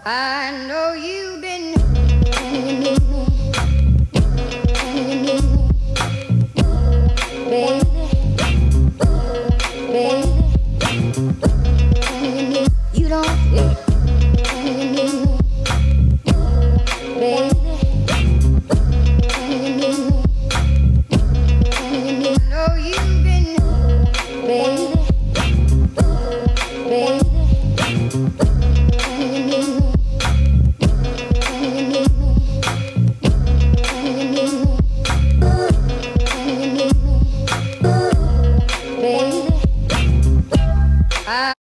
I know you've been and you need me, and you need me, baby, baby.